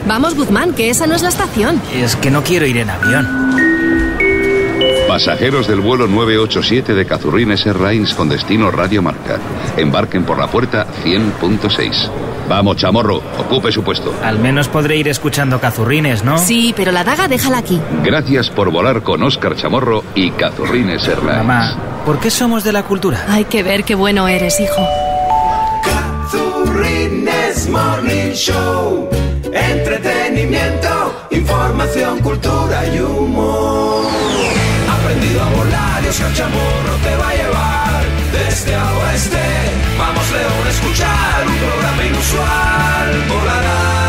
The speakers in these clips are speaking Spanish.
Vamos, Guzmán, que esa no es la estación. Es que no quiero ir en avión. Pasajeros del vuelo 987 de Cazurrines Airlines con destino Radio Marca. Embarquen por la puerta 100.6. Vamos, Chamorro, ocupe su puesto. Al menos podré ir escuchando Cazurrines, ¿no? Sí, pero la daga déjala aquí. Gracias por volar con Óscar Chamorro y Cazurrines Airlines. Mamá, ¿por qué somos de la cultura? Hay que ver qué bueno eres, hijo. Cazurrines Morning Show. Entretenimiento, información, cultura y humor. Aprendido a volar y Óscar Chamorro te va a llevar desde a oeste. Vamos, León, a escuchar un programa inusual. Volarás.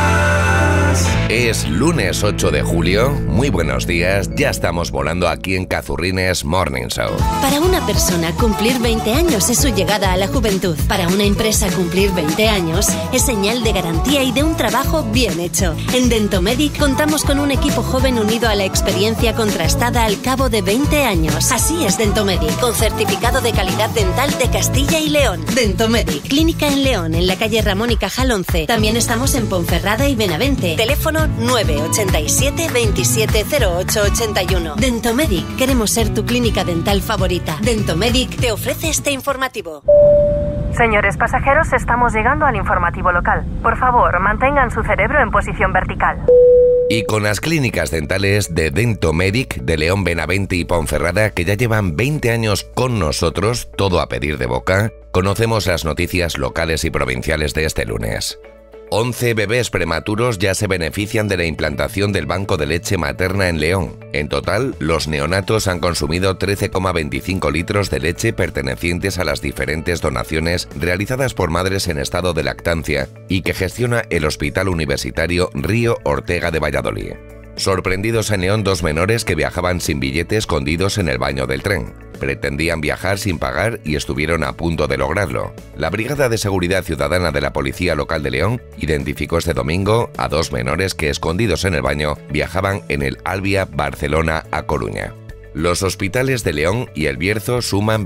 Es lunes 8 de julio. Muy buenos días. Ya estamos volando aquí en Cazurrines Morning Show. Para una persona, cumplir 20 años es su llegada a la juventud. Para una empresa, cumplir 20 años es señal de garantía y de un trabajo bien hecho. En Dentomedic contamos con un equipo joven unido a la experiencia contrastada al cabo de 20 años. Así es Dentomedic, con certificado de calidad dental de Castilla y León. Dentomedic, clínica en León, en la calle Ramón y Cajal 11. También estamos en Ponferrada y Benavente. Teléfono 987 27 08 81. Dentomedic, queremos ser tu clínica dental favorita. Dentomedic te ofrece este informativo. Señores pasajeros, estamos llegando al informativo local. Por favor, mantengan su cerebro en posición vertical. Y con las clínicas dentales de Dentomedic de León, Benavente y Ponferrada, que ya llevan 20 años con nosotros, todo a pedir de boca, conocemos las noticias locales y provinciales de este lunes. 11 bebés prematuros ya se benefician de la implantación del banco de leche materna en León. En total, los neonatos han consumido 13,25 litros de leche pertenecientes a las diferentes donaciones realizadas por madres en estado de lactancia y que gestiona el Hospital Universitario Río Ortega de Valladolid. Sorprendidos en León 2 menores que viajaban sin billete escondidos en el baño del tren. Pretendían viajar sin pagar y estuvieron a punto de lograrlo. La Brigada de Seguridad Ciudadana de la Policía Local de León identificó este domingo a 2 menores que, escondidos en el baño, viajaban en el Albia Barcelona a Coruña. Los hospitales de León y El Bierzo suman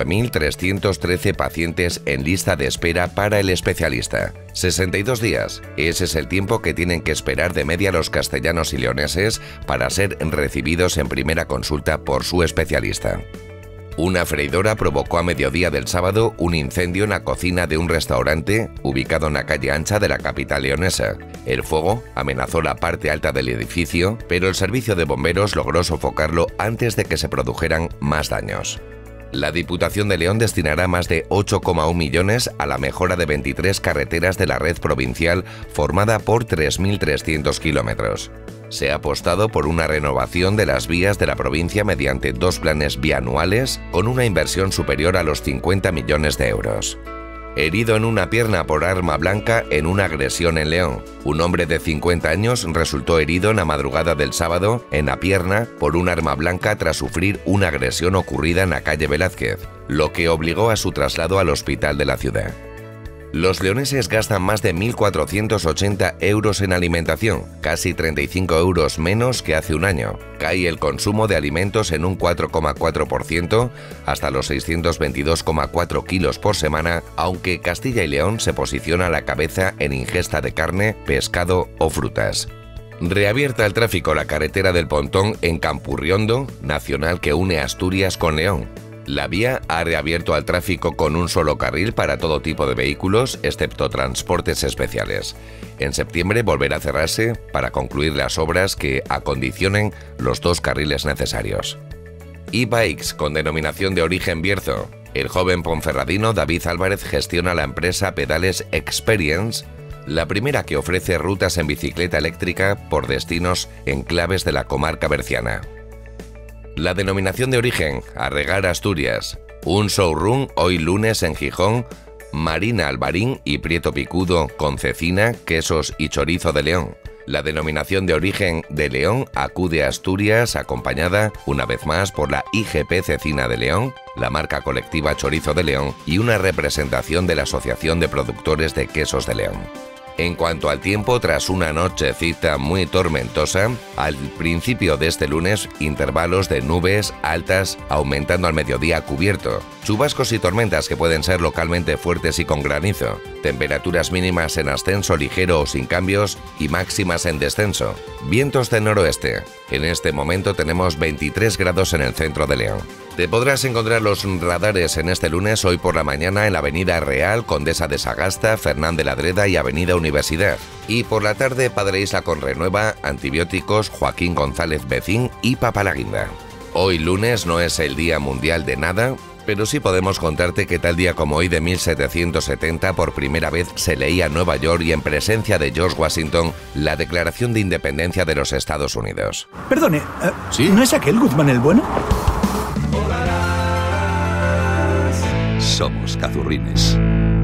29.313 pacientes en lista de espera para el especialista. 62 días. Ese es el tiempo que tienen que esperar de media los castellanos y leoneses para ser recibidos en primera consulta por su especialista. Una freidora provocó a mediodía del sábado un incendio en la cocina de un restaurante ubicado en la calle ancha de la capital leonesa. El fuego amenazó la parte alta del edificio, pero el servicio de bomberos logró sofocarlo antes de que se produjeran más daños. La Diputación de León destinará más de 8,1 millones a la mejora de 23 carreteras de la red provincial formada por 3.300 kilómetros. Se ha apostado por una renovación de las vías de la provincia mediante 2 planes bianuales con una inversión superior a los 50 millones de euros. Herido en una pierna por arma blanca en una agresión en León. Un hombre de 50 años resultó herido en la madrugada del sábado en la pierna por un arma blanca tras sufrir una agresión ocurrida en la calle Velázquez, lo que obligó a su traslado al hospital de la ciudad. Los leoneses gastan más de 1.480 euros en alimentación, casi 35 euros menos que hace un año. Cae el consumo de alimentos en un 4,4% hasta los 622,4 kilos por semana, aunque Castilla y León se posiciona a la cabeza en ingesta de carne, pescado o frutas. Reabierta el tráfico la carretera del Pontón en Campurriondo, nacional que une Asturias con León. La vía ha reabierto al tráfico con un solo carril para todo tipo de vehículos, excepto transportes especiales. En septiembre volverá a cerrarse para concluir las obras que acondicionen los 2 carriles necesarios. E-Bikes con denominación de origen Bierzo. El joven ponferradino David Álvarez gestiona la empresa Pedales Experience, la primera que ofrece rutas en bicicleta eléctrica por destinos enclaves de la comarca berciana. La denominación de origen, Arregar Asturias. Un showroom hoy lunes en Gijón, Marina Albarín y Prieto Picudo con cecina, quesos y chorizo de León. La denominación de origen de León acude a Asturias acompañada, una vez más, por la IGP Cecina de León, la marca colectiva Chorizo de León y una representación de la Asociación de Productores de Quesos de León. En cuanto al tiempo, tras una nochecita muy tormentosa, al principio de este lunes, intervalos de nubes altas aumentando al mediodía cubierto. Chubascos y tormentas que pueden ser localmente fuertes y con granizo. Temperaturas mínimas en ascenso ligero o sin cambios y máximas en descenso. Vientos de noroeste. En este momento tenemos 23 grados en el centro de León. Te podrás encontrar los radares en este lunes hoy por la mañana en la Avenida Real, Condesa de Sagasta, Fernán de la Dreda y Avenida Universidad. Y por la tarde Padre Isla con Renueva, Antibióticos, Joaquín González Becín y Papalaguinda. Hoy lunes no es el Día Mundial de nada, pero sí podemos contarte que tal día como hoy de 1770 por primera vez se leía en Nueva York y en presencia de George Washington la Declaración de Independencia de los Estados Unidos. Perdone, ¿Sí? ¿no es aquel Guzmán el bueno? Somos Cazurrines.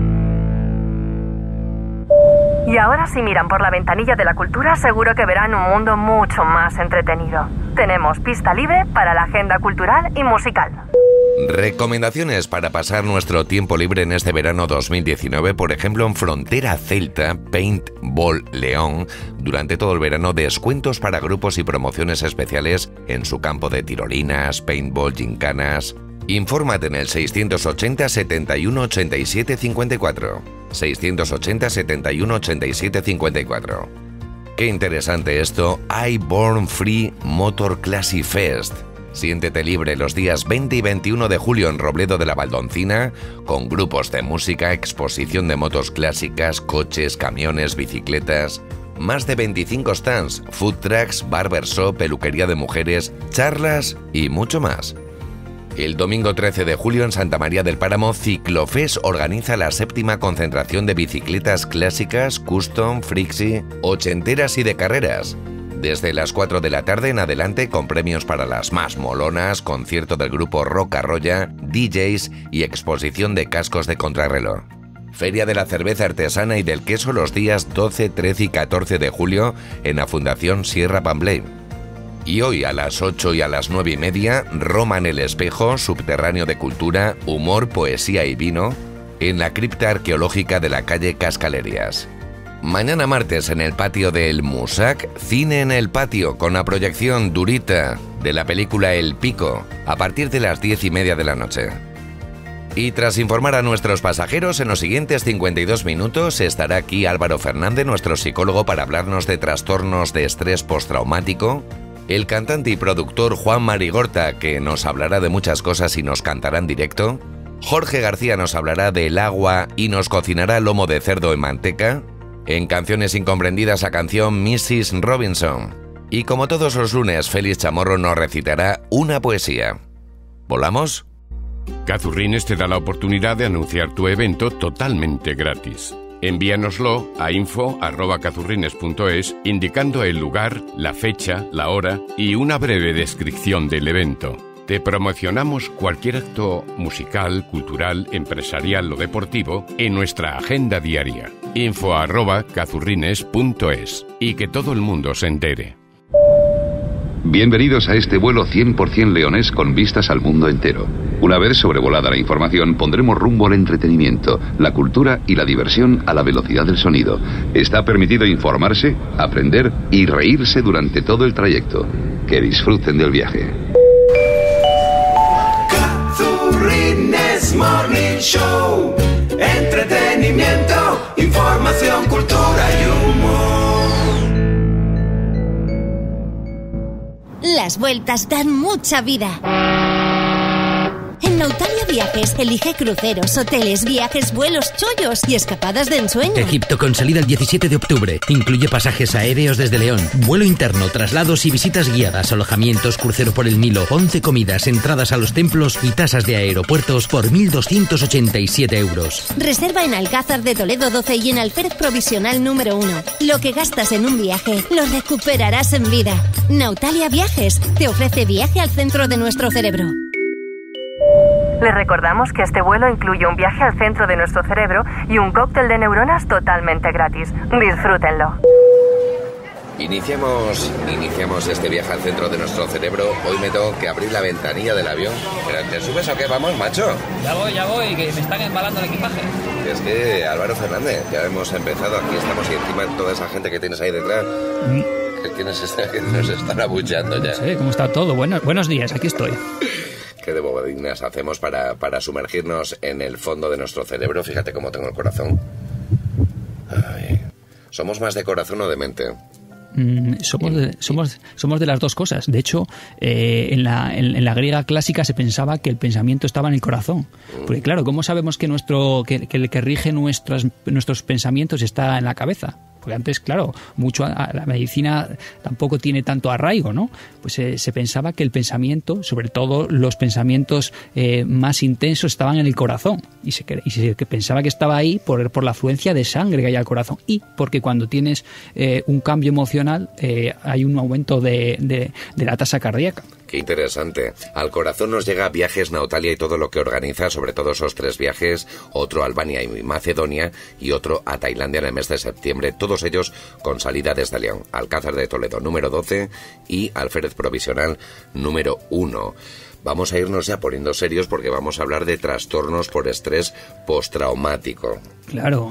Y ahora si miran por la ventanilla de la cultura, seguro que verán un mundo mucho más entretenido. Tenemos pista libre para la agenda cultural y musical. Recomendaciones para pasar nuestro tiempo libre en este verano 2019, por ejemplo en Frontera Celta, Paintball León, durante todo el verano descuentos para grupos y promociones especiales en su campo de tirolinas, paintball, gincanas. Infórmate en el 680 71 87 54. 680 71 87 54. Qué interesante esto, iBorn Free Motor Classic Fest. Siéntete libre los días 20 y 21 de julio en Robledo de la Valdoncina, con grupos de música, exposición de motos clásicas, coches, camiones, bicicletas, más de 25 stands, food trucks, barbershop, peluquería de mujeres, charlas y mucho más. El domingo 13 de julio en Santa María del Páramo, Ciclofest organiza la 7ª concentración de bicicletas clásicas, custom, frixie, ochenteras y de carreras. Desde las 4 de la tarde en adelante con premios para las más molonas, concierto del grupo Roca Roya, DJs y exposición de cascos de contrarreloj. Feria de la cerveza artesana y del queso los días 12, 13 y 14 de julio en la Fundación Sierra Pambley. Y hoy a las 8 y a las 9 y media, Roma en el Espejo, subterráneo de cultura, humor, poesía y vino, en la cripta arqueológica de la calle Cascalerias. Mañana martes en el patio del Musac, cine en el patio con la proyección durita de la película El Pico, a partir de las 10:30 de la noche. Y tras informar a nuestros pasajeros, en los siguientes 52 minutos estará aquí Álvaro Fernández, nuestro psicólogo, para hablarnos de trastornos de estrés postraumático, el cantante y productor Juan Marigorta, que nos hablará de muchas cosas y nos cantará en directo, Jorge García nos hablará del agua y nos cocinará lomo de cerdo en manteca, en Canciones Incomprendidas la canción Mrs. Robinson. Y como todos los lunes, Félix Chamorro nos recitará una poesía. ¿Volamos? Cazurrines te da la oportunidad de anunciar tu evento totalmente gratis. Envíanoslo a info@cazurrines.es indicando el lugar, la fecha, la hora y una breve descripción del evento. Te promocionamos cualquier acto musical, cultural, empresarial o deportivo en nuestra agenda diaria. info@cazurrines.es y que todo el mundo se entere. Bienvenidos a este vuelo 100% leonés con vistas al mundo entero. Una vez sobrevolada la información, pondremos rumbo al entretenimiento, la cultura y la diversión a la velocidad del sonido. Está permitido informarse, aprender y reírse durante todo el trayecto. Que disfruten del viaje. Cazurrines Morning Show. Entretenimiento, información, cultura y humor. Las vueltas dan mucha vida. En Nautalia Viajes, elige cruceros, hoteles, viajes, vuelos, chollos y escapadas de ensueño. Egipto con salida el 17 de octubre. Incluye pasajes aéreos desde León, vuelo interno, traslados y visitas guiadas, alojamientos, crucero por el Nilo, 11 comidas, entradas a los templos y tasas de aeropuertos por 1.287 euros. Reserva en Alcázar de Toledo 12 y en Alférez Provisional número 1. Lo que gastas en un viaje, lo recuperarás en vida. Nautalia Viajes te ofrece viaje al centro de nuestro cerebro. Les recordamos que este vuelo incluye un viaje al centro de nuestro cerebro y un cóctel de neuronas totalmente gratis. Disfrútenlo. Iniciamos este viaje al centro de nuestro cerebro. Hoy me tengo que abrir la ventanilla del avión. ¿Pero te subes o qué? Vamos, macho. Ya voy, que me están embalando el equipaje. Es que, Álvaro Fernández, ya hemos empezado. Aquí estamos y encima toda esa gente que tienes ahí detrás. Que nos están abucheando ya. Sí, ¿cómo está todo? Buenos días, aquí estoy. ¿Qué de bobadinas hacemos para sumergirnos en el fondo de nuestro cerebro? Fíjate cómo tengo el corazón. Ay. ¿Somos más de corazón o de mente? Somos de las dos cosas. De hecho, en la griega clásica se pensaba que el pensamiento estaba en el corazón. Porque claro, ¿cómo sabemos que el que rige nuestros pensamientos está en la cabeza? Porque antes, claro, la medicina tampoco tiene tanto arraigo, ¿no? Pues se pensaba que el pensamiento, sobre todo los pensamientos más intensos, estaban en el corazón. Y se pensaba que estaba ahí por la afluencia de sangre que hay al corazón. Y porque cuando tienes un cambio emocional, hay un aumento de la tasa cardíaca. Qué interesante. Al corazón nos llega Viajes Nautalia y todo lo que organiza, sobre todo esos 3 viajes, otro a Albania y Macedonia y otro a Tailandia en el mes de septiembre, todos ellos con salida desde León, Alcázar de Toledo número 12 y Alférez Provisional número 1. Vamos a irnos ya poniendo serios porque vamos a hablar de trastornos por estrés postraumático. Claro,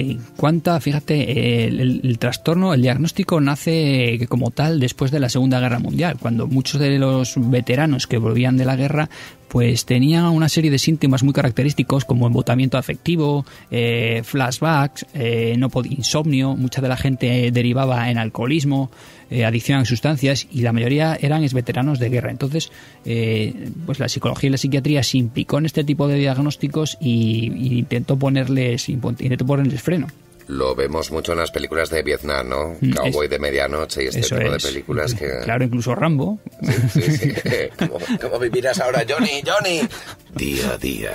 fíjate, el trastorno, el diagnóstico nace como tal después de la Segunda Guerra Mundial, cuando muchos de los veteranos que volvían de la guerra pues tenían una serie de síntomas muy característicos como embotamiento afectivo, flashbacks, insomnio, mucha de la gente derivaba en alcoholismo, adicción a sustancias y la mayoría eran veteranos de guerra. Entonces, pues la psicología y la psiquiatría se implicó en este tipo de diagnósticos y intentó ponerles freno. Lo vemos mucho en las películas de Vietnam, ¿no? Cowboy de medianoche y este tipo de películas que... Claro, incluso Rambo. Sí. ¿Cómo vivirás ahora, Johnny? Día a día.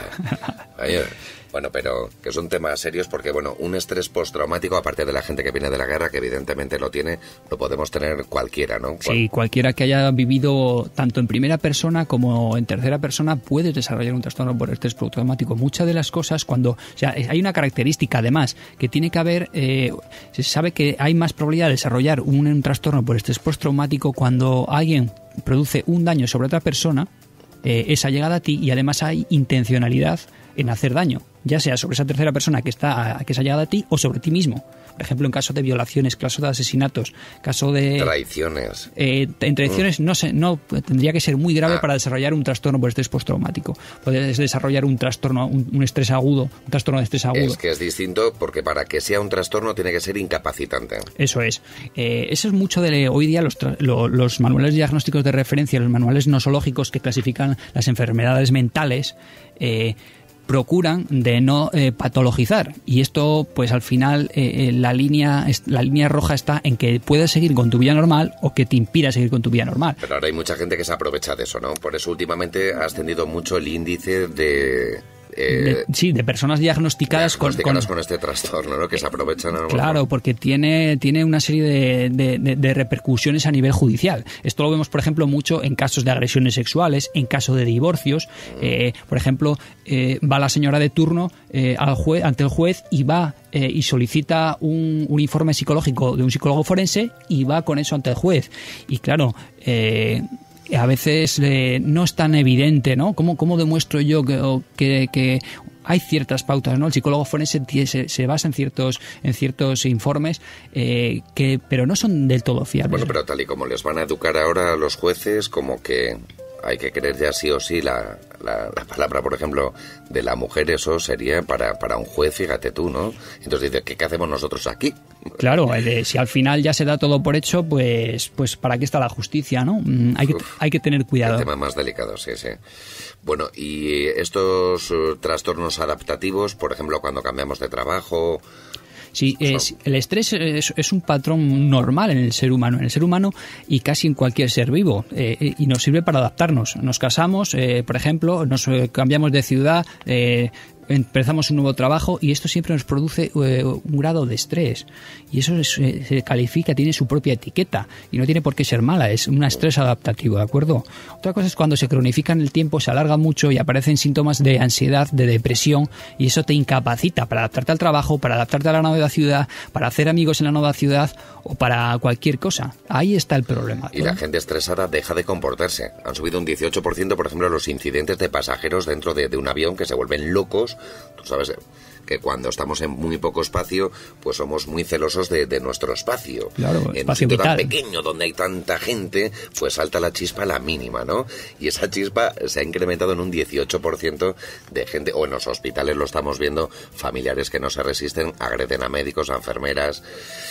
Bueno, pero que son temas serios porque, un estrés postraumático, aparte de la gente que viene de la guerra, que evidentemente lo tiene, lo podemos tener cualquiera, ¿no? Sí, cualquiera que haya vivido tanto en primera persona como en tercera persona puede desarrollar un trastorno por estrés postraumático. Muchas de las cosas hay una característica, además, que tiene que haber, se sabe que hay más probabilidad de desarrollar un trastorno por estrés postraumático cuando alguien produce un daño sobre otra persona, esa llegada a ti, y además hay intencionalidad en hacer daño, ya sea sobre esa tercera persona que se ha llegado a ti o sobre ti mismo. Por ejemplo, en caso de violaciones, caso de asesinatos, caso de... Traiciones. En traiciones no tendría que ser muy grave para desarrollar un trastorno por estrés postraumático. Puedes desarrollar un trastorno, un estrés agudo, un trastorno de estrés agudo. Es que es distinto porque para que sea un trastorno tiene que ser incapacitante. Eso es. Eso es mucho de hoy día los manuales diagnósticos de referencia, los manuales nosológicos que clasifican las enfermedades mentales, procuran de no patologizar, y esto pues al final la línea roja está en que puedes seguir con tu vida normal o que te impida seguir con tu vida normal. Pero ahora hay mucha gente que se aprovecha de eso, ¿no? Por eso últimamente ha ascendido mucho el índice de personas diagnosticadas con este trastorno, ¿no? Que se aprovechan. Claro, porque tiene una serie de repercusiones a nivel judicial. Esto lo vemos, por ejemplo, mucho en casos de agresiones sexuales, en caso de divorcios. Por ejemplo, va la señora de turno ante el juez y va y solicita un informe psicológico de un psicólogo forense y va con eso ante el juez. Y claro, a veces no es tan evidente, ¿no? ¿Cómo demuestro yo que hay ciertas pautas, ¿no? El psicólogo forense se basa en ciertos informes pero no son del todo fiables. Bueno, pero tal y como les van a educar ahora a los jueces, como que hay que creer ya sí o sí la palabra, por ejemplo, de la mujer. Eso sería para un juez, fíjate tú, ¿no? Entonces dice, ¿qué hacemos nosotros aquí? Claro, si al final ya se da todo por hecho, pues ¿para qué está la justicia, no? Hay que tener cuidado. El tema más delicado, sí. Bueno, y estos trastornos adaptativos, por ejemplo, cuando cambiamos de trabajo... Sí, el estrés es un patrón normal en el ser humano y casi en cualquier ser vivo, y nos sirve para adaptarnos. Nos casamos, por ejemplo, nos cambiamos de ciudad, empezamos un nuevo trabajo y esto siempre nos produce un grado de estrés. Y eso se califica, tiene su propia etiqueta y no tiene por qué ser mala, es un estrés adaptativo, ¿de acuerdo? Otra cosa es cuando se cronifica en el tiempo, se alarga mucho y aparecen síntomas de ansiedad, de depresión, y eso te incapacita para adaptarte al trabajo, para adaptarte a la nueva ciudad, para hacer amigos en la nueva ciudad o para cualquier cosa. Ahí está el problema, ¿no? Y la gente estresada deja de comportarse. Han subido un 18%, por ejemplo, los incidentes de pasajeros dentro de un avión que se vuelven locos. Tú sabes que cuando estamos en muy poco espacio, pues somos muy celosos de nuestro espacio. Claro, en un sitio tan pequeño donde hay tanta gente, pues salta la chispa a la mínima, ¿no? Y esa chispa se ha incrementado en un 18% de gente, o en los hospitales lo estamos viendo, familiares que no se resisten, agreden a médicos, a enfermeras.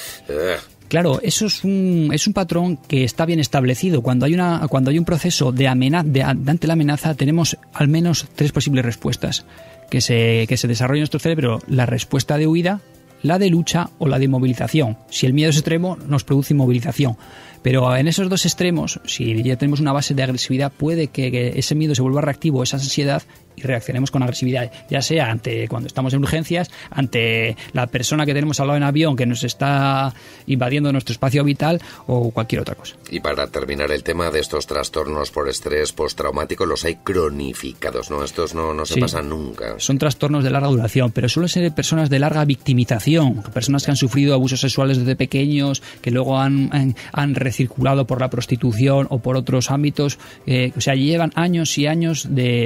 Claro, eso es un patrón que está bien establecido. Cuando hay un proceso de ante la amenaza, tenemos al menos 3 posibles respuestas que se desarrolla en nuestro cerebro: la respuesta de huida, la de lucha o la de movilización. Si el miedo es extremo, nos produce inmovilización. Pero en esos 2 extremos, si ya tenemos una base de agresividad, puede que ese miedo se vuelva reactivo, esa ansiedad, y reaccionemos con agresividad, ya sea cuando estamos en urgencias, ante la persona que tenemos al lado en avión que nos está invadiendo nuestro espacio vital, o cualquier otra cosa. Y para terminar el tema de estos trastornos por estrés postraumático, los hay cronificados, ¿no? Estos no se pasan nunca. Son trastornos de larga duración, pero suelen ser personas de larga victimización, personas que han sufrido abusos sexuales desde pequeños, que luego han recirculado por la prostitución o por otros ámbitos, o sea, llevan años y años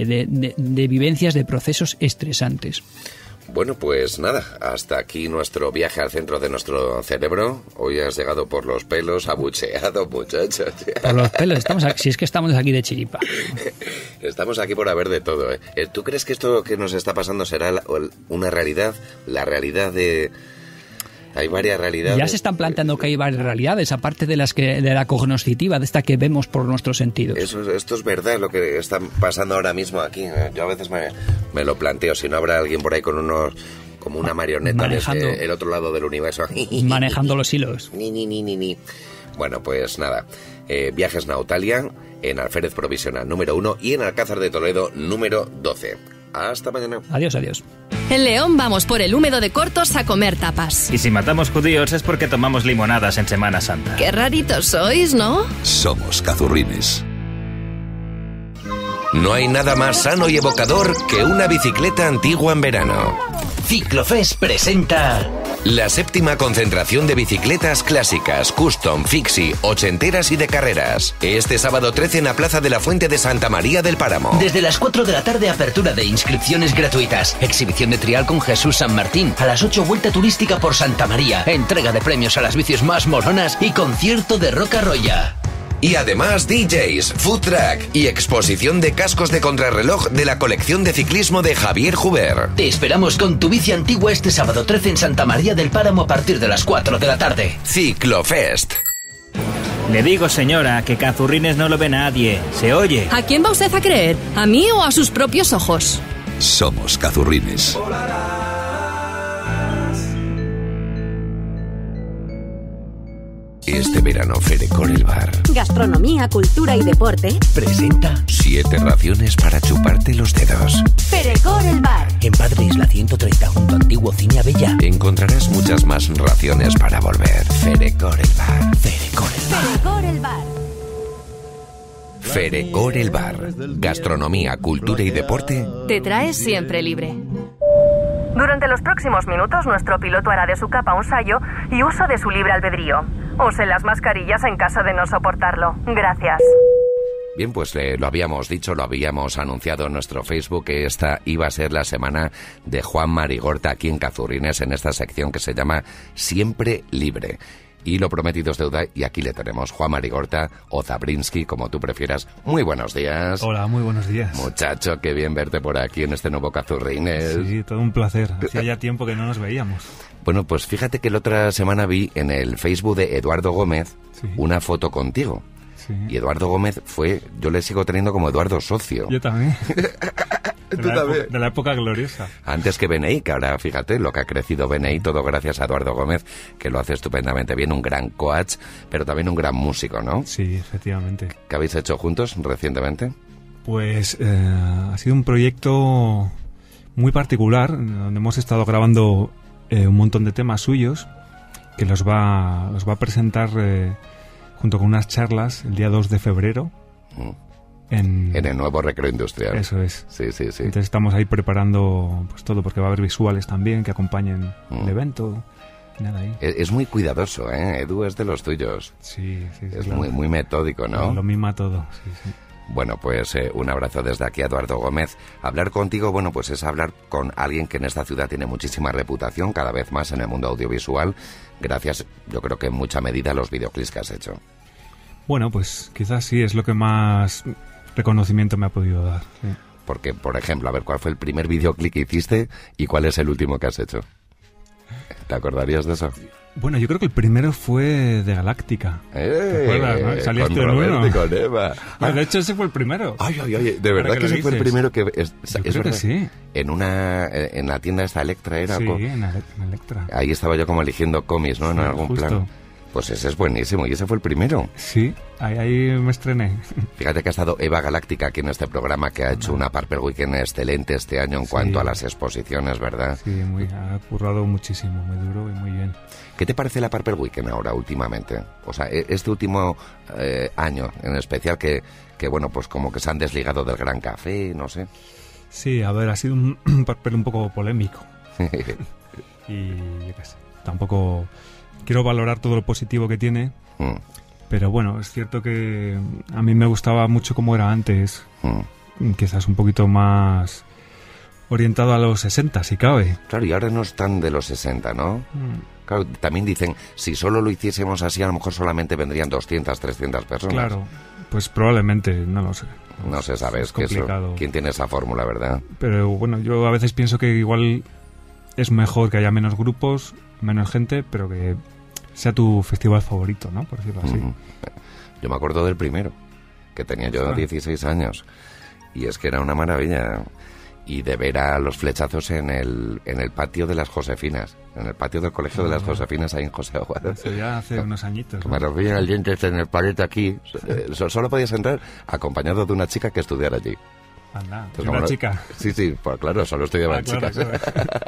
de vivencias, de procesos estresantes. Bueno, pues nada, hasta aquí nuestro viaje al centro de nuestro cerebro. Hoy has llegado por los pelos, abucheado, muchachos. Por los pelos, si es que estamos aquí de chiripa. Estamos aquí por haber de todo, ¿eh? ¿Tú crees que esto que nos está pasando será una realidad? La realidad de... Hay varias realidades. Ya se están planteando que hay varias realidades, aparte de la cognoscitiva, de esta que vemos por nuestros sentidos. Esto es verdad, lo que está pasando ahora mismo aquí. Yo a veces me lo planteo, si no habrá alguien por ahí con como una marioneta desde el otro lado del universo. Manejando los hilos. Ni. Bueno, pues nada. Viajes Nautalia en Alférez Provisional número 1 y en Alcázar de Toledo número 12. Hasta mañana. Adiós. En León vamos por el húmedo de Cortos a comer tapas. Y si matamos judíos es porque tomamos limonadas en Semana Santa. Qué raritos sois, ¿no? Somos cazurrines. No hay nada más sano y evocador que una bicicleta antigua en verano. Ciclofest presenta la 7ª concentración de bicicletas clásicas, custom, fixie, ochenteras y de carreras. Este sábado 13 en la Plaza de la Fuente de Santa María del Páramo. Desde las 4 de la tarde, apertura de inscripciones gratuitas. Exhibición de trial con Jesús San Martín. A las 8, vuelta turística por Santa María. Entrega de premios a las bicis más molonas y concierto de Roca Roya. Y además DJs, food truck y exposición de cascos de contrarreloj de la colección de ciclismo de Javier Joubert. Te esperamos con tu bici antigua este sábado 13 en Santa María del Páramo a partir de las 4 de la tarde. Ciclofest. Le digo, señora, que Cazurrines no lo ve nadie. Se oye. ¿A quién va usted a creer? ¿A mí o a sus propios ojos? Somos Cazurrines. Este verano Ferecor el bar. Gastronomía, cultura y deporte. Presenta 7 raciones para chuparte los dedos. Ferecor el bar. en Padre Isla 130 junto a Antiguo Cine Abella. Encontrarás muchas más raciones para volver. Ferecor el bar. Ferecor el bar. Ferecor el bar. Ferecor el bar. Gastronomía, cultura y deporte. Te traes siempre libre. Durante los próximos minutos, nuestro piloto hará de su capa un sayo y uso de su libre albedrío. Usen las mascarillas en caso de no soportarlo. Gracias. Bien, pues lo habíamos dicho, lo habíamos anunciado en nuestro Facebook, que esta iba a ser la semana de Juan Marigorta aquí en Cazurrines, en esta sección que se llama Siempre Libre. Y lo prometido es deuda, y aquí le tenemos. Juan Marigorta, o Zabrinsky, como tú prefieras. Muy buenos días. Hola, muy buenos días. Muchacho, qué bien verte por aquí en este nuevo Cazurrines. Sí, todo un placer. Hacía ya tiempo que no nos veíamos. Bueno, pues fíjate que la otra semana vi en el Facebook de Eduardo Gómez una foto contigo. Sí. Y Eduardo Gómez yo le sigo teniendo como Eduardo Socio. Yo también. De la época gloriosa. Antes que BNI, que ahora fíjate lo que ha crecido BNI, todo gracias a Eduardo Gómez, que lo hace estupendamente bien, un gran coach, pero también un gran músico, ¿no? Sí, efectivamente. ¿Qué habéis hecho juntos recientemente? Pues ha sido un proyecto muy particular, donde hemos estado grabando un montón de temas suyos, que los va a presentar junto con unas charlas el día 2 de febrero. En el nuevo Recreo Industrial. Eso es. Sí. Entonces estamos ahí preparando pues todo, porque va a haber visuales también que acompañen el evento. Nada ahí. Es muy cuidadoso, ¿eh? Edu es de los tuyos. Sí. Es claro. muy metódico, ¿no? Lo mima todo, sí. Bueno, pues un abrazo desde aquí a Eduardo Gómez. Hablar contigo, bueno, pues es hablar con alguien que en esta ciudad tiene muchísima reputación, cada vez más en el mundo audiovisual, gracias, yo creo que en mucha medida, a los videoclips que has hecho. Bueno, pues quizás sí, es lo que más reconocimiento me ha podido dar. Sí. Porque, por ejemplo, a ver, ¿cuál fue el primer videoclip que hiciste y cuál es el último que has hecho? ¿Te acordarías de eso? Bueno, yo creo que el primero fue de Galáctica. ¿Te acuerdas, no? Salías tú en uno. Con Eva. De hecho, ese fue el primero. Ay, ¿de verdad que ese fue el primero que...? Yo creo que sí. En la tienda esta Electra era... Sí, en Electra. Ahí estaba yo como eligiendo cómics, ¿no? Sí, en algún justo. plan. Pues ese es buenísimo, y ese fue el primero. Sí, ahí me estrené. Fíjate que ha estado Eva Galáctica aquí en este programa, que ha hecho una Purple Weekend excelente este año en cuanto a las exposiciones, ¿verdad? Sí, ha currado muchísimo, muy duro y muy bien. ¿Qué te parece la Purple Weekend ahora últimamente? O sea, este último año en especial que bueno, pues como que se han desligado del Gran Café, no sé. Sí, a ver, ha sido un papel un poco polémico. Y yo qué sé, tampoco... Quiero valorar todo lo positivo que tiene, pero bueno, es cierto que a mí me gustaba mucho como era antes, quizás un poquito más orientado a los 60, si cabe. Claro, y ahora no están de los 60, ¿no? Claro, también dicen, si solo lo hiciésemos así, a lo mejor solamente vendrían 200, 300 personas. Claro, pues probablemente, no lo sé. No se sabe, es complicado. ¿Quién tiene esa fórmula, verdad? Pero bueno, yo a veces pienso que igual es mejor que haya menos grupos, menos gente, pero que sea tu festival favorito, ¿no? Por decirlo así. Yo me acuerdo del primero, que tenía yo 16 años, y es que era una maravilla. Y de ver a los flechazos en el patio de las Josefinas, en el patio del colegio de las Josefinas ahí en José Aguado. Eso ya hace unos añitos. Me rompían el diente en el palete aquí. Solo podías entrar acompañado de una chica que estudiara allí. Anda, ¿una chica? Sí, pues claro, solo estudiaban chicas. Claro.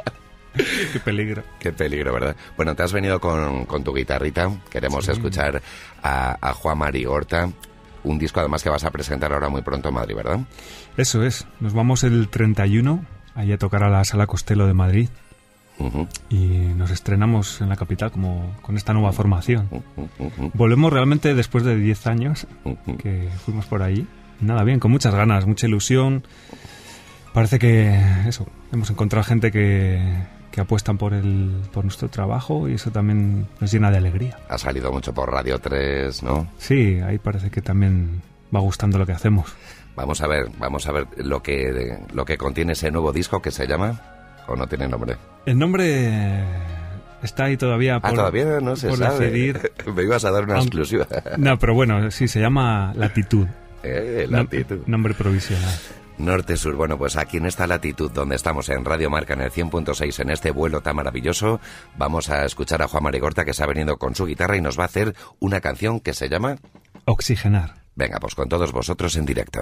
Qué peligro. Qué peligro, ¿verdad? Bueno, te has venido con tu guitarrita. Queremos escuchar a Juan Mari Horta. Un disco además que vas a presentar ahora muy pronto en Madrid, ¿verdad? Eso es. Nos vamos el 31 allí a tocar a la Sala Costello de Madrid. Y nos estrenamos en la capital como con esta nueva formación. Volvemos realmente después de 10 años que fuimos por ahí. Nada, bien, con muchas ganas, mucha ilusión. Parece que hemos encontrado gente que apuestan por nuestro trabajo y eso también nos llena de alegría. Ha salido mucho por Radio 3, ¿no? Sí, ahí parece que también va gustando lo que hacemos. Vamos a ver lo que contiene ese nuevo disco que se llama, ¿o no tiene nombre? El nombre está ahí todavía por, todavía no se sabe. Decidir. Me ibas a dar una exclusiva. No, pero bueno, sí, se llama Latitud. Latitud. Nombre provisional. Norte-sur, bueno, pues aquí en esta latitud donde estamos en Radio Marca en el 100.6 en este vuelo tan maravilloso, vamos a escuchar a Juan Mari Horta, que se ha venido con su guitarra y nos va a hacer una canción que se llama Oxigenar. Venga, pues con todos vosotros en directo.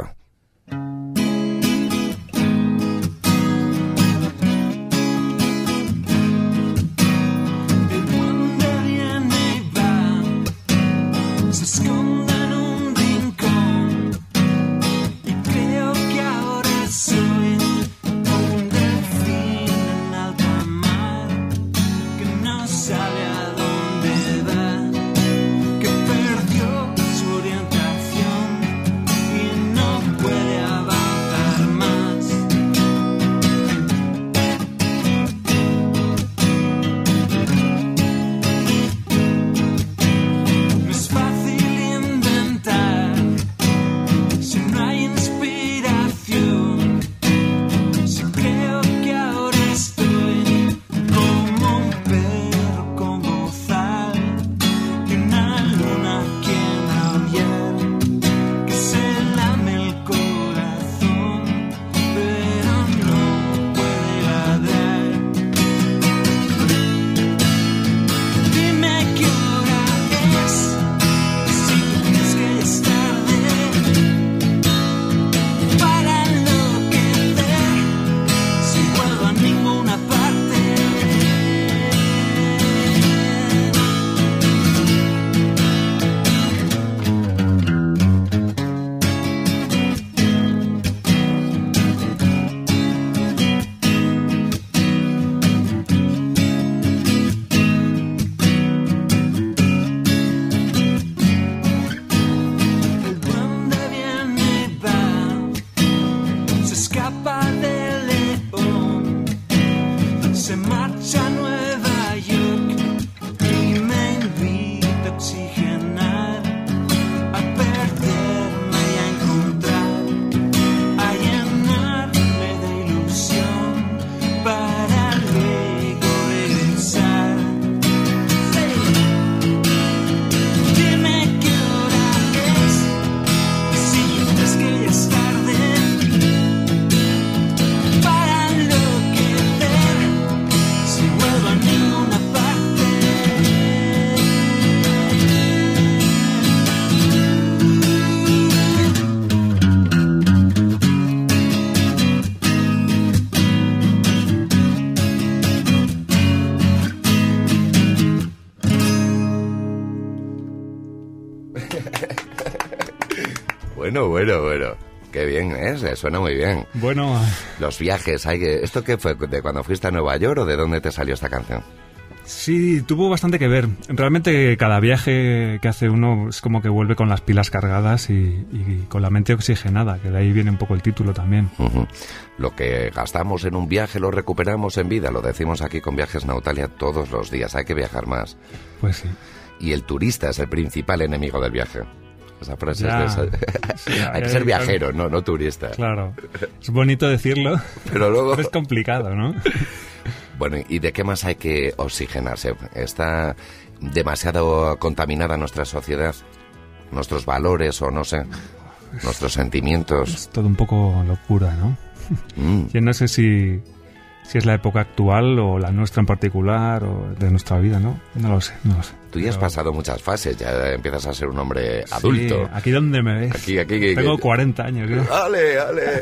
Bueno. Qué bien, ¿eh? Suena muy bien. Bueno... Los viajes, ¿esto qué fue? ¿De cuando fuiste a Nueva York o de dónde te salió esta canción? Sí, tuvo bastante que ver. Realmente cada viaje que hace uno es como que vuelve con las pilas cargadas y con la mente oxigenada, que de ahí viene un poco el título también. Uh-huh. Lo que gastamos en un viaje lo recuperamos en vida, lo decimos aquí con Viajes Nautalia todos los días, hay que viajar más. Pues sí. Y el turista es el principal enemigo del viaje. Esa frase ya, es de esa... sí, hay que ser viajero, no turista. Claro, es bonito decirlo, pero luego es complicado, ¿no? Bueno, ¿y de qué más hay que oxigenarse? ¿Está demasiado contaminada nuestra sociedad? ¿Nuestros valores o no sé, nuestros sentimientos? Es todo un poco locura, ¿no? Yo no sé si es la época actual o la nuestra en particular o de nuestra vida, ¿no? No lo sé. Tú ya has pasado muchas fases, ya empiezas a ser un hombre adulto. Sí, aquí donde me ves. Aquí. Tengo 40 años, creo. ¡Ale!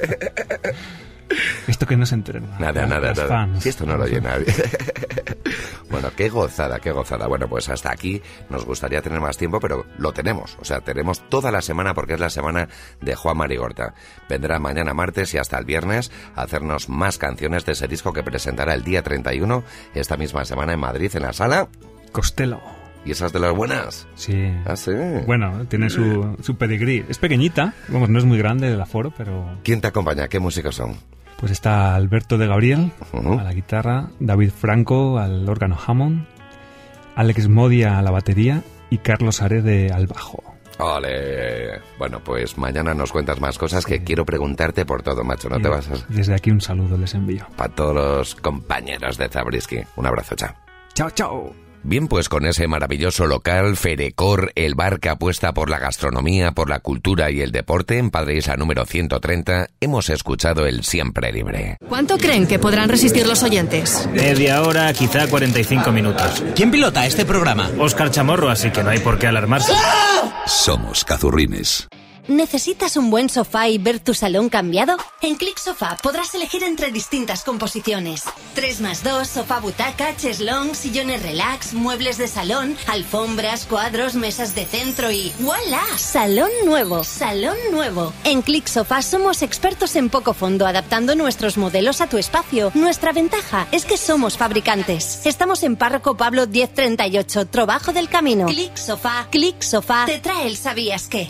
Esto que no se enteren. Nada. Fans. Si esto no lo oye nadie. Bueno, qué gozada. Bueno, pues hasta aquí nos gustaría tener más tiempo, pero lo tenemos. O sea, tenemos toda la semana porque es la semana de Juan Marigorta. Vendrá mañana martes y hasta el viernes a hacernos más canciones de ese disco que presentará el día 31, esta misma semana en Madrid, en la Sala Costello. ¿Y esas de las buenas? Sí. ¿Ah, sí? Bueno, tiene su pedigrí. Es pequeñita, vamos, no es muy grande el aforo, pero... ¿Quién te acompaña? ¿Qué músicos son? Pues está Alberto de Gabriel a la guitarra, David Franco al órgano Hammond, Alex Modia a la batería y Carlos Arede al bajo. ¡Ole! Bueno, pues mañana nos cuentas más cosas que quiero preguntarte por todo, macho. No te vas a... Desde aquí un saludo les envío. Para todos los compañeros de Zabriskie. Un abrazo, chao. Chao. Bien, pues con ese maravilloso local, Ferecor, el bar que apuesta por la gastronomía, por la cultura y el deporte, en Padre Isla número 130, hemos escuchado el Siempre Libre. ¿Cuánto creen que podrán resistir los oyentes? Media hora, quizá 45 minutos. ¿Quién pilota este programa? Óscar Chamorro, así que no hay por qué alarmarse. Somos Cazurrines. ¿Necesitas un buen sofá y ver tu salón cambiado? En Click Sofá podrás elegir entre distintas composiciones. 3+2, sofá butaca, cheslong, sillones relax, muebles de salón, alfombras, cuadros, mesas de centro y ¡voilá! Salón nuevo. En Click Sofá somos expertos en poco fondo, adaptando nuestros modelos a tu espacio. Nuestra ventaja es que somos fabricantes. Estamos en Párroco Pablo 1038, Trobajo del Camino. Click Sofá te trae el ¿sabías qué?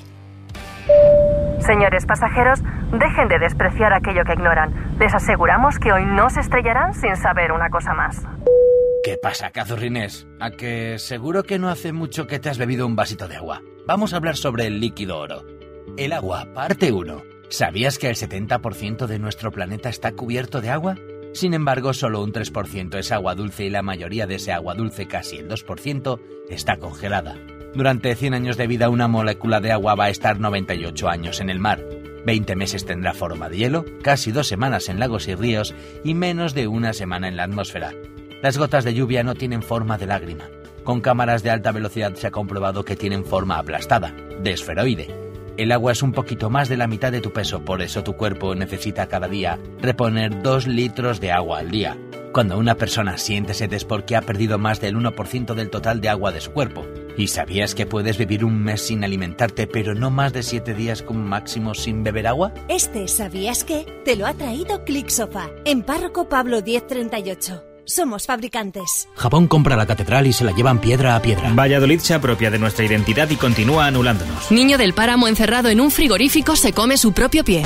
Señores pasajeros, dejen de despreciar aquello que ignoran. Les aseguramos que hoy no se estrellarán sin saber una cosa más. ¿Qué pasa, Cazurrines? ¿A que seguro que no hace mucho que te has bebido un vasito de agua? Vamos a hablar sobre el líquido oro. El agua, parte 1. ¿Sabías que el 70% de nuestro planeta está cubierto de agua? Sin embargo, solo un 3% es agua dulce y la mayoría de ese agua dulce, casi el 2%, está congelada. Durante 100 años de vida, una molécula de agua va a estar 98 años en el mar. 20 meses tendrá forma de hielo, casi 2 semanas en lagos y ríos y menos de 1 semana en la atmósfera. Las gotas de lluvia no tienen forma de lágrima. Con cámaras de alta velocidad se ha comprobado que tienen forma aplastada, de esferoide. El agua es un poquito más de la mitad de tu peso, por eso tu cuerpo necesita cada día reponer 2 litros de agua al día. Cuando una persona siente sed es porque ha perdido más del 1% del total de agua de su cuerpo. ¿Y sabías que puedes vivir un mes sin alimentarte, pero no más de 7 días como máximo sin beber agua? ¿Sabías qué? Te lo ha traído Click Sofá, en Párroco Pablo 1038. Somos fabricantes. Japón compra la catedral y se la llevan piedra a piedra. Valladolid se apropia de nuestra identidad y continúa anulándonos. Niño del Páramo encerrado en un frigorífico se come su propio pie.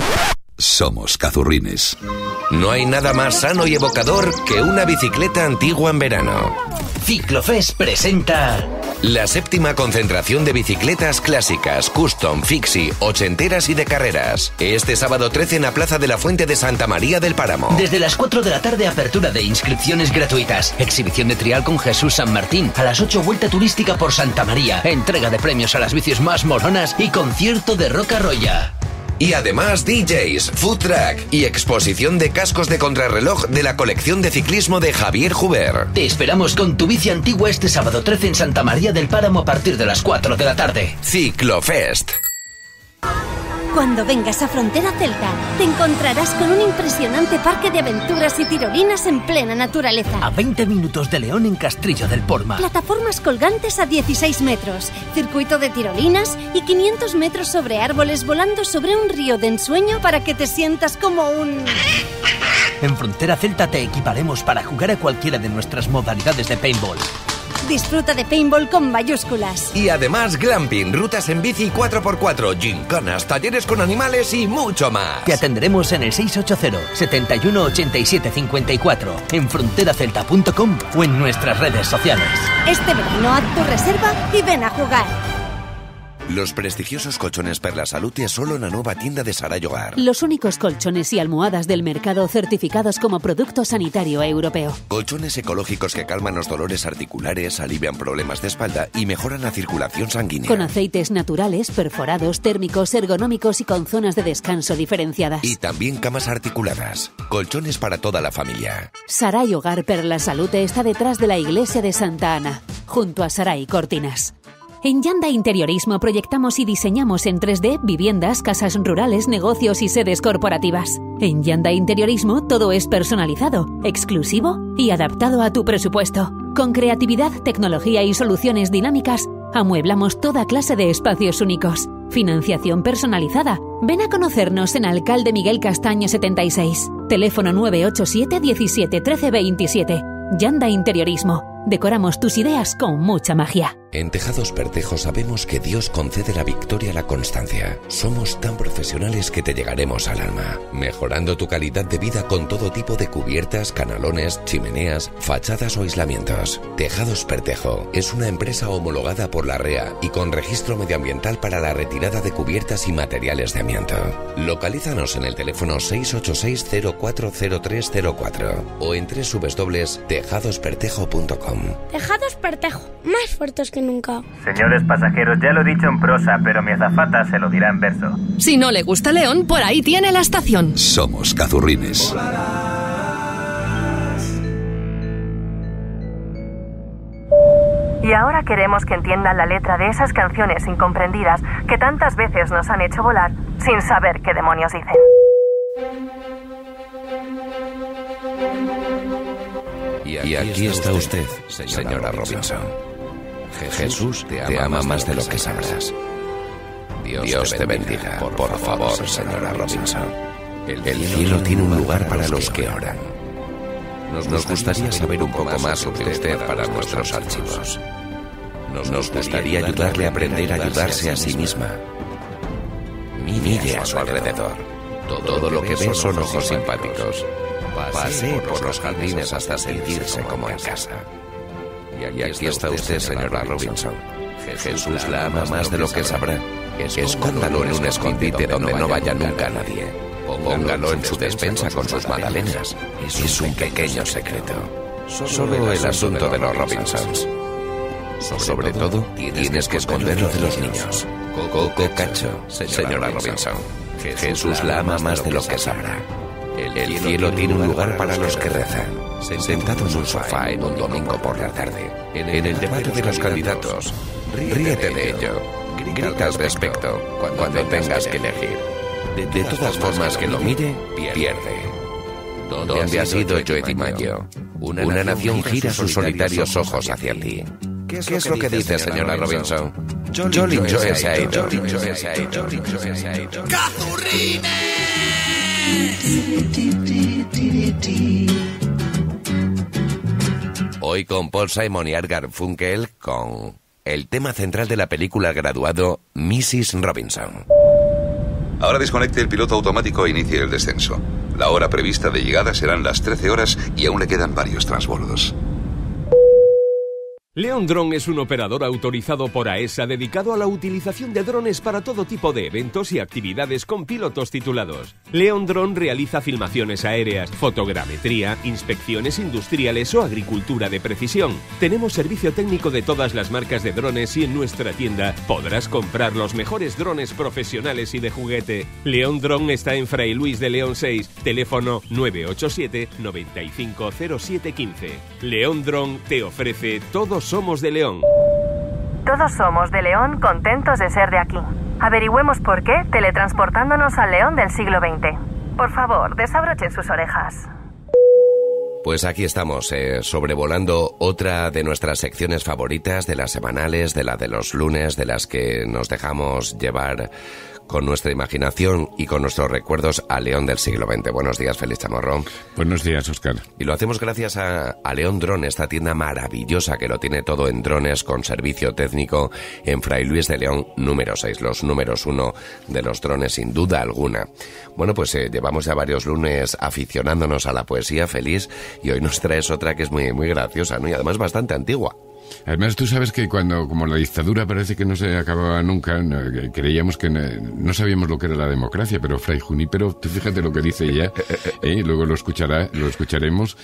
Somos Cazurrines. No hay nada más sano y evocador que una bicicleta antigua en verano. Ciclofest presenta la 7ª concentración de bicicletas clásicas, custom, fixie, ochenteras y de carreras. Este sábado 13 en la Plaza de la Fuente de Santa María del Páramo. Desde las 4 de la tarde, apertura de inscripciones gratuitas. Exhibición de trial con Jesús San Martín. A las 8, vuelta turística por Santa María. Entrega de premios a las bicis más moronas y concierto de Roca Roya. Y además DJs, food truck y exposición de cascos de contrarreloj de la colección de ciclismo de Javier Joubert. Te esperamos con tu bici antigua este sábado 13 en Santa María del Páramo a partir de las 4 de la tarde. Ciclofest. Cuando vengas a Frontera Celta, te encontrarás con un impresionante parque de aventuras y tirolinas en plena naturaleza. A 20 minutos de León en Castrillo del Porma. Plataformas colgantes a 16 metros, circuito de tirolinas y 500 metros sobre árboles volando sobre un río de ensueño para que te sientas como un... En Frontera Celta te equiparemos para jugar a cualquiera de nuestras modalidades de paintball. Disfruta de paintball con mayúsculas. Y además glamping, rutas en bici 4x4, gincanas, talleres con animales y mucho más. Te atenderemos en el 680 71 87 54, en fronteracelta.com o en nuestras redes sociales. Este verano haz tu reserva y ven a jugar. Los prestigiosos colchones per la Salute solo en la nueva tienda de Saray Hogar. Los únicos colchones y almohadas del mercado certificados como producto sanitario europeo. Colchones ecológicos que calman los dolores articulares, alivian problemas de espalda y mejoran la circulación sanguínea. Con aceites naturales, perforados, térmicos, ergonómicos y con zonas de descanso diferenciadas. Y también camas articuladas. Colchones para toda la familia. Saray Hogar per la Salute está detrás de la iglesia de Santa Ana, junto a Saray Cortinas. En Yanda Interiorismo proyectamos y diseñamos en 3D viviendas, casas rurales, negocios y sedes corporativas. En Yanda Interiorismo todo es personalizado, exclusivo y adaptado a tu presupuesto. Con creatividad, tecnología y soluciones dinámicas, amueblamos toda clase de espacios únicos. Financiación personalizada. Ven a conocernos en Alcalde Miguel Castaño 76. Teléfono 987 17 13 27. Yanda Interiorismo. Decoramos tus ideas con mucha magia. En Tejados Pertejo sabemos que Dios concede la victoria a la constancia. Somos tan profesionales que te llegaremos al alma, mejorando tu calidad de vida con todo tipo de cubiertas, canalones, chimeneas, fachadas o aislamientos. Tejados Pertejo es una empresa homologada por la REA y con registro medioambiental para la retirada de cubiertas y materiales de amianto. Localízanos en el teléfono 686-040304 o en www.tejadospertejo.com. Tejados Pertejo, más fuertes que nunca. Señores pasajeros, ya lo he dicho en prosa, pero mi azafata se lo dirá en verso. Si no le gusta León, por ahí tiene la estación. Somos Cazurrines. Y ahora queremos que entiendan la letra de esas canciones incomprendidas que tantas veces nos han hecho volar sin saber qué demonios dicen. Y aquí está usted, señora Robinson. Jesús te ama más de lo que sabrás. Dios te bendiga, por favor, señora Robinson. El cielo tiene un lugar para los que oran. Nos gustaría saber un poco más sobre usted para nuestros archivos. Nos gustaría ayudarle a aprender a ayudarse a sí misma. Mire a su alrededor. Todo lo que ve son ojos simpáticos. Pasee por los jardines hasta sentirse como en casa. Y aquí está usted, señora Robinson. Jesús la ama más de lo que sabrá. Escóndalo en un escondite donde no vaya nunca nadie. Póngalo en su despensa con sus magdalenas. Es un pequeño secreto. Solo el asunto de los Robinsons. Sobre todo, tienes que esconderlo de los niños. Coco Cacho, señora Robinson. Jesús la ama más de lo que sabrá. El cielo tiene un lugar para los que rezan. Sentado en un sofá en un domingo por la tarde, en el debate de los candidatos, ríete de ello. Grita al respecto cuando tengas que elegir. De todas formas que lo mire, pierde. ¿Dónde has ido, Joe DiMaggio? Una nación gira sus solitarios ojos hacia ti. ¿Qué es lo que dice, señora Robinson? Jolly Joe se ha ido. ¡Cazurrines! Hoy con Paul Simon y Art Garfunkel con el tema central de la película Graduado, Mrs. Robinson. Ahora desconecte el piloto automático e inicie el descenso. La hora prevista de llegada serán las 13 horas y aún le quedan varios transbordos. León Dron es un operador autorizado por AESA dedicado a la utilización de drones para todo tipo de eventos y actividades con pilotos titulados. León Dron realiza filmaciones aéreas, fotogrametría, inspecciones industriales o agricultura de precisión. Tenemos servicio técnico de todas las marcas de drones y en nuestra tienda podrás comprar los mejores drones profesionales y de juguete. León Dron está en Fray Luis de León 6, teléfono 987 950715. León Dron te ofrece Todos Somos de León. Todos somos de León, contentos de ser de aquí. Averigüemos por qué teletransportándonos al León del siglo XX. Por favor, desabrochen sus orejas. Pues aquí estamos, sobrevolando otra de nuestras secciones favoritas, de las semanales, de la de los lunes, de las que nos dejamos llevar con nuestra imaginación y con nuestros recuerdos a León del siglo XX. Buenos días, Félix Chamorro. Buenos días, Óscar. Y lo hacemos gracias a León Drone, esta tienda maravillosa que lo tiene todo en drones con servicio técnico en Fray Luis de León número 6, los números 1 de los drones sin duda alguna. Bueno, pues llevamos ya varios lunes aficionándonos a la poesía, Félix, y hoy nos traes otra que es muy, muy graciosa, ¿no? Y además bastante antigua. Además, tú sabes que como la dictadura parece que no se acababa nunca, creíamos que no sabíamos lo que era la democracia, pero Fray Junípero, tú fíjate lo que dice ella, luego lo escucharemos,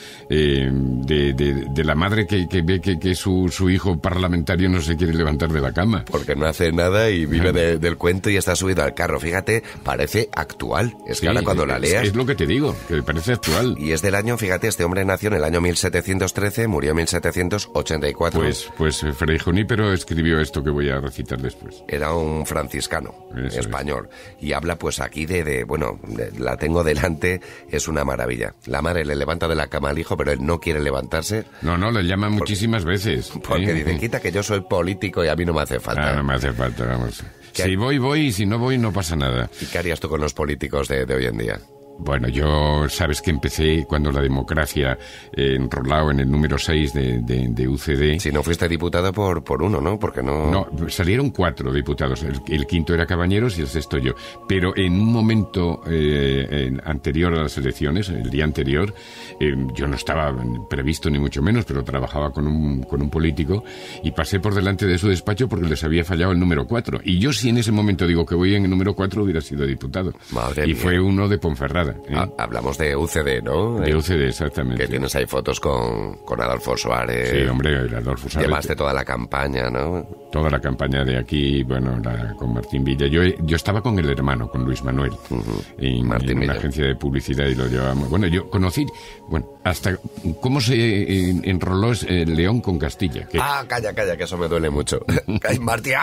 de la madre que ve que su hijo parlamentario no se quiere levantar de la cama. Porque no hace nada y vive del cuento y está subido al carro. Fíjate, parece actual. Es que ahora cuando la leas... Es lo que te digo, que parece actual. Y es del año, fíjate, este hombre nació en el año 1713, murió en 1784. Pues Fray Junípero escribió esto que voy a recitar después. Era un franciscano español. Y habla pues aquí la tengo delante, es una maravilla. La madre le levanta de la cama al hijo, pero él no quiere levantarse. No, le llama muchísimas veces. Porque dice, quita que yo soy político y a mí no me hace falta. No me hace falta, vamos. Si voy, y si no voy, no pasa nada. ¿Y qué harías tú con los políticos de hoy en día? Bueno, yo sabes que empecé cuando la democracia enrolado en el número 6 de UCD. Si no fuiste diputado por uno, ¿no? Porque no... No, salieron 4 diputados. El quinto era Cabañeros y el sexto yo. Pero en un momento anterior a las elecciones, el día anterior, yo no estaba previsto ni mucho menos, pero trabajaba con un político y pasé por delante de su despacho porque les había fallado el número 4. Y yo si en ese momento digo que voy en el número 4 hubiera sido diputado. Madre mía. Fue uno de Ponferrada. Hablamos de UCD, ¿no? De UCD, exactamente. Que tienes ahí fotos con Adolfo Suárez. Sí, hombre, Adolfo Suárez. Llevaste toda la campaña, ¿no? Toda la campaña de aquí, con Martín Villa. Yo estaba con el hermano, con Luis Manuel, en una agencia de publicidad y lo llevábamos. Bueno, yo conocí, hasta cómo se enroló el León con Castilla. Calla, que eso me duele mucho. Martín,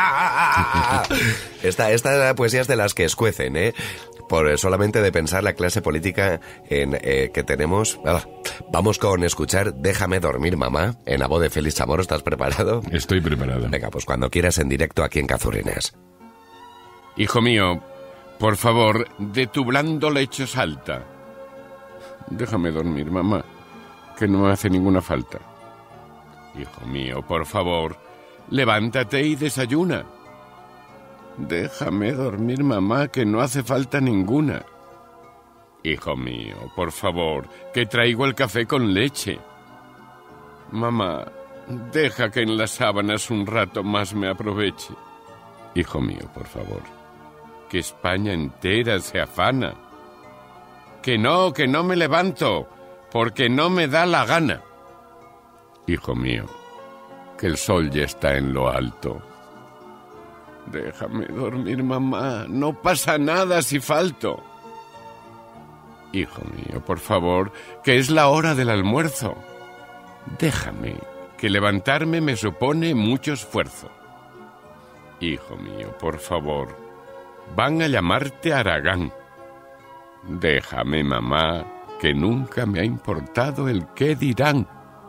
Esta poesía es de las que escuecen, por solamente de pensar la clase política que tenemos. Vamos con escuchar Déjame dormir, mamá, en la voz de Félix Chamorro. ¿Estás preparado? Estoy preparado. Venga, pues cuando quieras en directo aquí en Cazurrines. Hijo mío, por favor, de tu blando lecho salta. Déjame dormir, mamá, que no me hace ninguna falta. Hijo mío, por favor, levántate y desayuna. Déjame dormir, mamá, que no hace falta ninguna. Hijo mío, por favor, que traigo el café con leche. Mamá, deja que en las sábanas un rato más me aproveche. Hijo mío, por favor, que España entera se afana. Que no me levanto, porque no me da la gana. Hijo mío, que el sol ya está en lo alto. Déjame dormir, mamá, no pasa nada si falto. Hijo mío, por favor, que es la hora del almuerzo. Déjame, que levantarme me supone mucho esfuerzo. Hijo mío, por favor, van a llamarte Aragán. Déjame, mamá, que nunca me ha importado el qué dirán.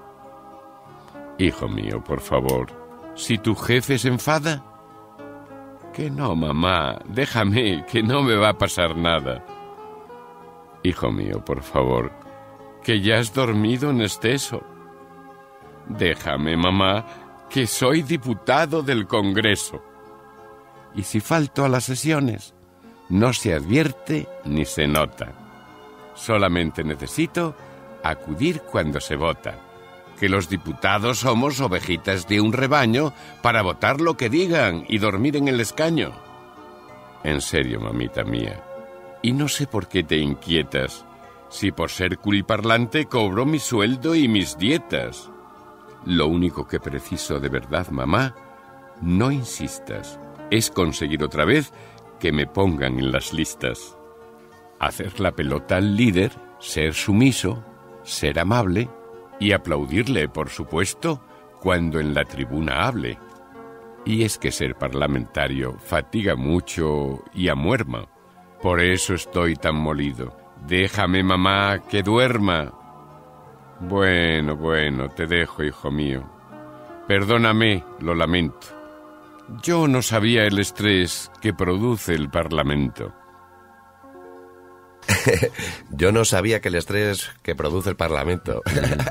Hijo mío, por favor, si tu jefe se enfada... Que no, mamá, déjame, que no me va a pasar nada. Hijo mío, por favor, que ya has dormido en exceso. Déjame, mamá, que soy diputado del Congreso. Y si falto a las sesiones, no se advierte ni se nota. Solamente necesito acudir cuando se vota. Que los diputados somos ovejitas de un rebaño para votar lo que digan y dormir en el escaño. En serio, mamita mía, y no sé por qué te inquietas, si por ser culiparlante cobro mi sueldo y mis dietas. Lo único que preciso de verdad, mamá, no insistas, es conseguir otra vez que me pongan en las listas. Hacer la pelota al líder, ser sumiso, ser amable... y aplaudirle, por supuesto, cuando en la tribuna hable. Y es que ser parlamentario fatiga mucho y amuerma. Por eso estoy tan molido. Déjame, mamá, que duerma. Bueno, te dejo, hijo mío. Perdóname, lo lamento. Yo no sabía el estrés que produce el Parlamento. Yo no sabía que el estrés que produce el Parlamento.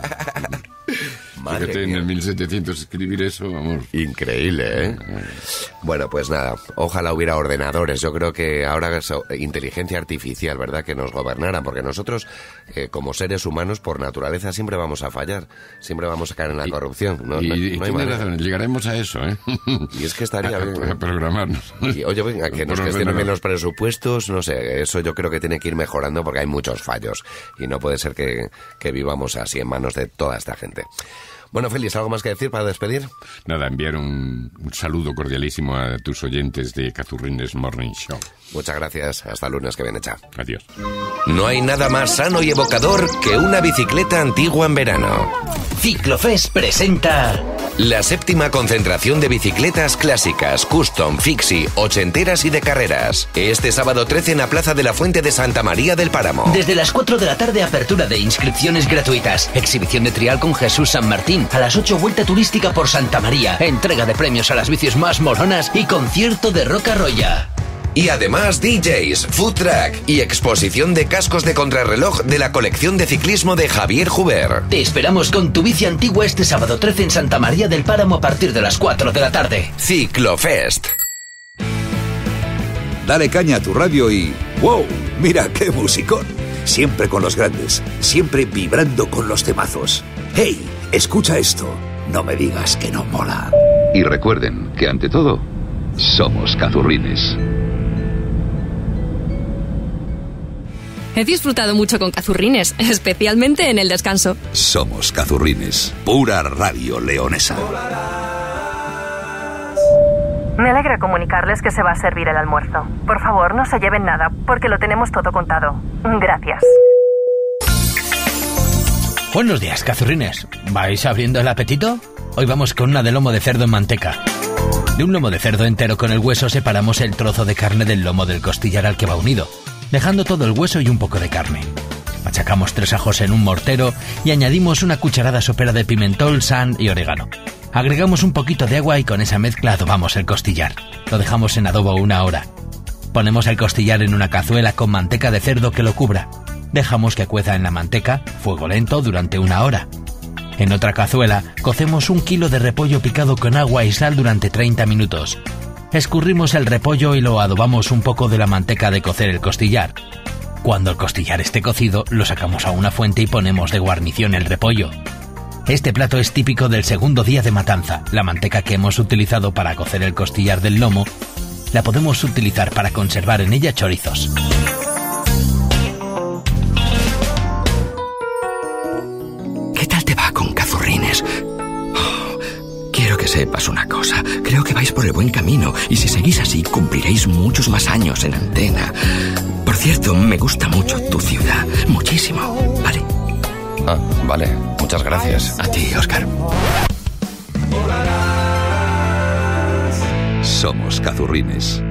Madre Fíjate, en el 1700 escribir eso, vamos. Increíble, ¿eh? Bueno, pues nada, ojalá hubiera ordenadores. Yo creo que ahora es inteligencia artificial, ¿verdad?, que nos gobernaran, porque nosotros, como seres humanos, por naturaleza, siempre vamos a fallar. Siempre vamos a caer en la corrupción. No hay razón, llegaremos a eso, ¿eh? Y es que estaría bien. A programarnos. Y, oye, venga, que nos gestionen bien los presupuestos, no sé, eso yo creo que tiene que ir mejorando porque hay muchos fallos. Y no puede ser que vivamos así en manos de toda esta gente. Bueno, Félix, ¿algo más que decir para despedir? Nada, enviar un saludo cordialísimo a tus oyentes de Cazurrines Morning Show. Muchas gracias. Hasta el lunes que viene, chao. Adiós. No hay nada más sano y evocador que una bicicleta antigua en verano. Ciclofest presenta la 7ª concentración de bicicletas clásicas, custom, fixie, ochenteras y de carreras. Este sábado 13 en la Plaza de la Fuente de Santa María del Páramo. Desde las 4 de la tarde, apertura de inscripciones gratuitas. Exhibición de trial con Jesús San Martín. A las 8, vuelta turística por Santa María. Entrega de premios a las bicis más moronas y concierto de Roca Roya. Y además DJs, food truck y exposición de cascos de contrarreloj de la colección de ciclismo de Javier Joubert. Te esperamos con tu bici antigua este sábado 13 en Santa María del Páramo a partir de las 4 de la tarde. Ciclofest. Dale caña a tu radio y... ¡wow! Mira qué musicón. Siempre con los grandes, siempre vibrando con los temazos. ¡Hey! Escucha esto. No me digas que no mola. Y recuerden que ante todo, somos Cazurrines. He disfrutado mucho con Cazurrines, especialmente en el descanso. Somos Cazurrines, pura radio leonesa. Me alegra comunicarles que se va a servir el almuerzo. Por favor, no se lleven nada, porque lo tenemos todo contado. Gracias. Buenos días, Cazurrines. ¿Vais abriendo el apetito? Hoy vamos con una de lomo de cerdo en manteca. De un lomo de cerdo entero con el hueso separamos el trozo de carne del lomo del costillar al que va unido, dejando todo el hueso y un poco de carne. Machacamos 3 ajos en un mortero y añadimos una cucharada sopera de pimentón, sal y orégano. Agregamos un poquito de agua y con esa mezcla adobamos el costillar. Lo dejamos en adobo 1 hora. Ponemos el costillar en una cazuela con manteca de cerdo que lo cubra. Dejamos que cueza en la manteca, fuego lento, durante 1 hora. En otra cazuela, cocemos 1 kilo de repollo picado con agua y sal durante 30 minutos. Escurrimos el repollo y lo adobamos un poco de la manteca de cocer el costillar. Cuando el costillar esté cocido, lo sacamos a una fuente y ponemos de guarnición el repollo. Este plato es típico del segundo día de matanza. La manteca que hemos utilizado para cocer el costillar del lomo, la podemos utilizar para conservar en ella chorizos. ¿Qué tal te va con Cazurrines? Quiero que sepas una cosa. Creo que vais por el buen camino y si seguís así cumpliréis muchos más años en antena. Por cierto, me gusta mucho tu ciudad. Muchísimo. ¿Vale? Ah, vale. Muchas gracias. A ti, Óscar. Somos Cazurrines.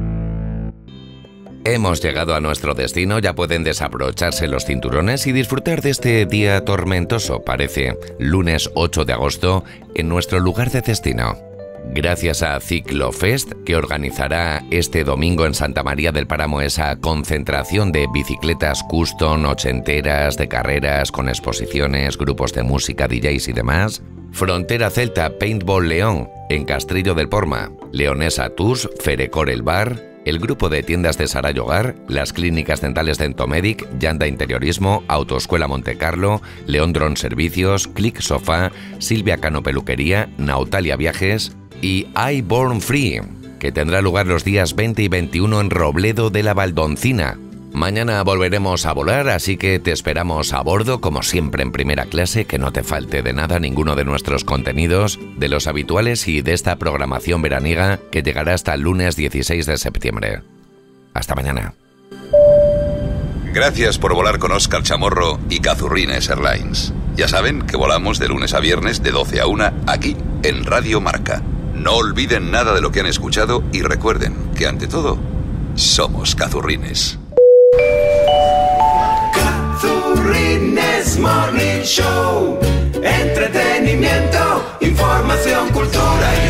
Hemos llegado a nuestro destino, ya pueden desabrocharse los cinturones y disfrutar de este día tormentoso, parece, lunes 8 de agosto, en nuestro lugar de destino. Gracias a Ciclofest, que organizará este domingo en Santa María del Páramo esa concentración de bicicletas custom, ochenteras, de carreras, con exposiciones, grupos de música, DJs y demás. Frontera Celta Paintball León, en Castrillo del Porma, Leonesa Tours, Ferecor el Bar, el grupo de tiendas de Saray Hogar, las clínicas dentales Dentomedic, Yanda Interiorismo, Autoescuela Montecarlo, León Dron Servicios, Click Sofá, Silvia Cano Peluquería, Nautalia Viajes y I Born Free, que tendrá lugar los días 20 y 21 en Robledo de la Valdoncina. Mañana volveremos a volar, así que te esperamos a bordo, como siempre en primera clase, que no te falte de nada ninguno de nuestros contenidos, de los habituales y de esta programación veraniega que llegará hasta el lunes 16 de septiembre. Hasta mañana. Gracias por volar con Óscar Chamorro y Cazurrines Airlines. Ya saben que volamos de lunes a viernes de 12 a 1 aquí en Radio Marca. No olviden nada de lo que han escuchado y recuerden que ante todo, somos Cazurrines. Cazurrines Morning Show. Entretenimiento, información, cultura y